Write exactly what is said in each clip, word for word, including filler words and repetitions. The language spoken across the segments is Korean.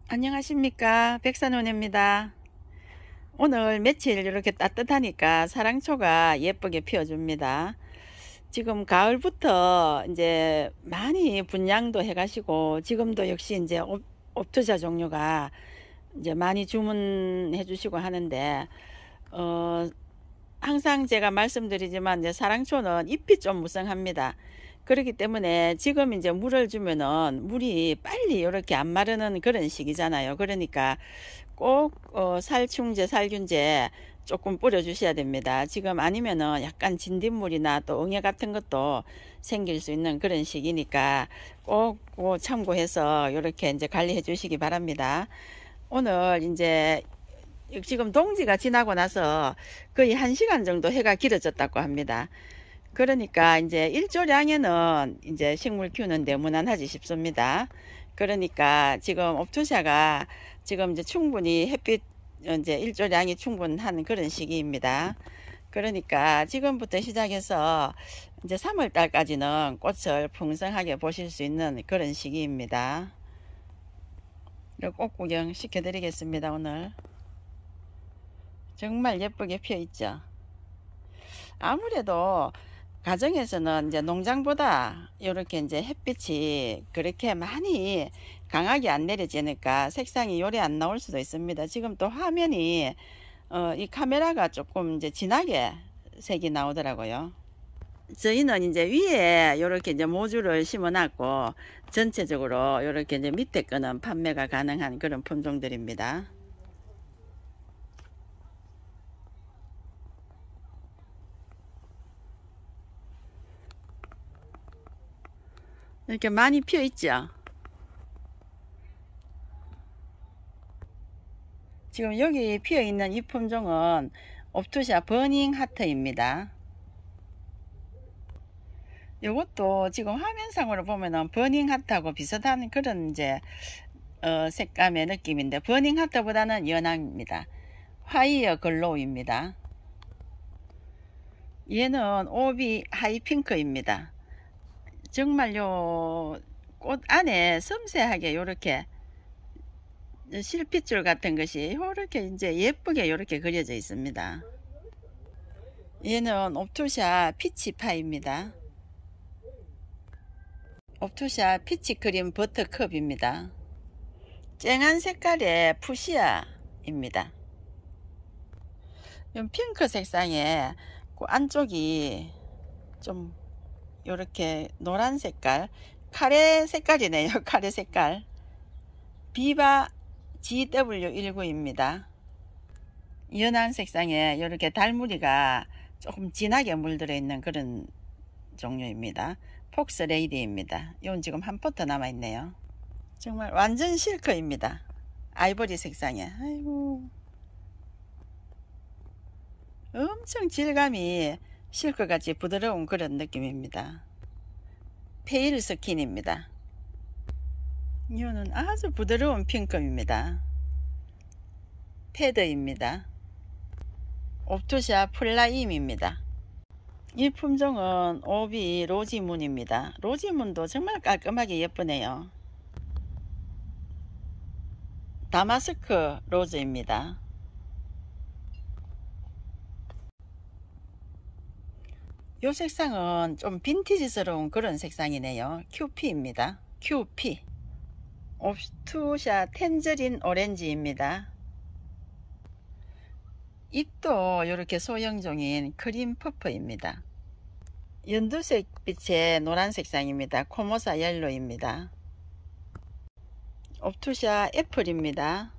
안녕하십니까, 백선원입니다. 오늘 며칠 이렇게 따뜻하니까 사랑초가 예쁘게 피어줍니다. 지금 가을부터 이제 많이 분양도 해가시고 지금도 역시 이제 옵, 옵투샤 종류가 이제 많이 주문해 주시고 하는데 어 항상 제가 말씀드리지만 이제 사랑초는 잎이 좀 무성합니다. 그렇기 때문에 지금 이제 물을 주면은 물이 빨리 이렇게 안 마르는 그런 시기잖아요. 그러니까 꼭 어, 살충제, 살균제 조금 뿌려 주셔야 됩니다. 지금 아니면은 약간 진딧물이나 또 응애 같은 것도 생길 수 있는 그런 시기니까 꼭, 꼭 참고해서 이렇게 이제 관리해 주시기 바랍니다. 오늘 이제 지금 동지가 지나고 나서 거의 한 시간 정도 해가 길어졌다고 합니다. 그러니까 이제 일조량에는 이제 식물 키우는데 무난하지 싶습니다. 그러니까 지금 옵투샤가 지금 이제 충분히 햇빛 이제 일조량이 충분한 그런 시기입니다. 그러니까 지금부터 시작해서 이제 삼월 달까지는 꽃을 풍성하게 보실 수 있는 그런 시기입니다. 꽃 구경 시켜 드리겠습니다. 오늘 정말 예쁘게 피어 있죠. 아무래도 가정에서는 이제 농장보다 이렇게 이제 햇빛이 그렇게 많이 강하게 안 내려지니까 색상이 요래 안 나올 수도 있습니다. 지금 또 화면이 어, 이 카메라가 조금 이제 진하게 색이 나오더라고요. 저희는 이제 위에 이렇게 이제 모주를 심어 놨고 전체적으로 이렇게 이제 밑에 거는 판매가 가능한 그런 품종들입니다. 이렇게 많이 피어 있죠. 지금 여기 피어 있는 이 품종은 옵투샤 버닝 하트입니다. 이것도 지금 화면상으로 보면은 버닝 하트하고 비슷한 그런 이제 어, 색감의 느낌인데 버닝 하트보다는 연합니다. 화이어 글로우입니다. 얘는 오비 하이핑크입니다. 정말요 꽃 안에 섬세하게 요렇게 실핏줄 같은 것이 요렇게 이제 예쁘게 요렇게 그려져 있습니다. 얘는 옵투샤 피치파입니다. 옵투샤 피치크림 버터컵입니다. 쨍한 색깔의 푸시아입니다. 핑크 색상에 그 안쪽이 좀 요렇게 노란 색깔 카레 색깔이네요. 카레 색깔 비바 지더블유 십구입니다. 연한 색상에 이렇게 달무리가 조금 진하게 물들어 있는 그런 종류입니다. 폭스 레이디입니다. 이건 지금 한 포트 남아 있네요. 정말 완전 실크입니다. 아이보리 색상에 아이고 엄청 질감이 실크같이 부드러운 그런 느낌입니다. 페일 스킨입니다. 이거는 아주 부드러운 핑크입니다. 패드입니다. 옵투샤 플라임입니다. 이 품종은 오비 로지문입니다. 로지문도 정말 깔끔하게 예쁘네요. 다마스크 로즈입니다. 이 색상은 좀 빈티지스러운 그런 색상이네요. 큐피입니다. 큐피. 옵투샤 텐저린 오렌지입니다. 잎도 이렇게 소형종인 크림 퍼프입니다. 연두색 빛의 노란 색상입니다. 코모사 옐로입니다. 옵투샤 애플입니다.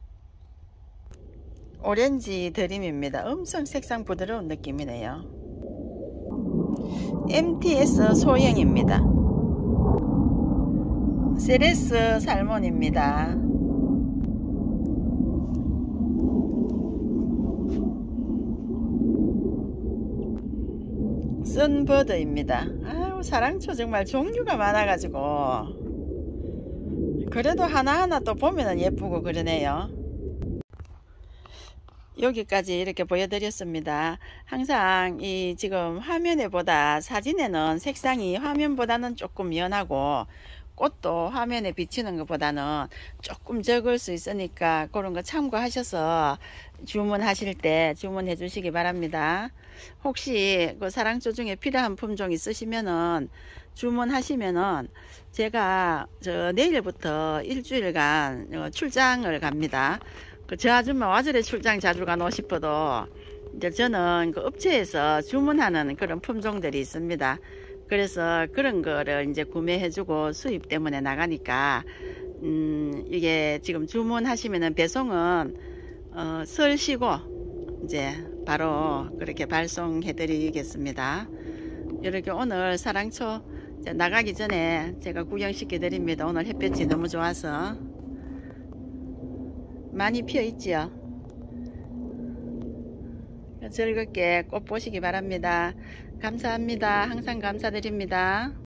오렌지 드림입니다. 엄청 색상 부드러운 느낌이네요. 엠티에스 소형입니다. 세레스 살몬입니다. 선버드입니다. 아유 사랑초 정말 종류가 많아 가지고 그래도 하나하나 또 보면은 예쁘고 그러네요. 여기까지 이렇게 보여드렸습니다. 항상 이 지금 화면에 보다 사진에는 색상이 화면보다는 조금 연하고 꽃도 화면에 비치는 것보다는 조금 적을 수 있으니까 그런 거 참고하셔서 주문하실 때 주문해 주시기 바랍니다. 혹시 그 사랑초 중에 필요한 품종 있으시면은 주문하시면은 제가 저 내일부터 일주일간 어, 출장을 갑니다. 그 저 아줌마 와저래 출장 자주 가노 싶어도 이제 저는 그 업체에서 주문하는 그런 품종들이 있습니다. 그래서 그런 거를 이제 구매해주고 수입 때문에 나가니까 음 이게 지금 주문하시면은 배송은 어, 설 쉬고 이제 바로 그렇게 발송해 드리겠습니다. 이렇게 오늘 사랑초 나가기 전에 제가 구경시켜 드립니다. 오늘 햇볕이 너무 좋아서 많이 피어 있지요. 즐겁게 꽃 보시기 바랍니다. 감사합니다. 항상 감사드립니다.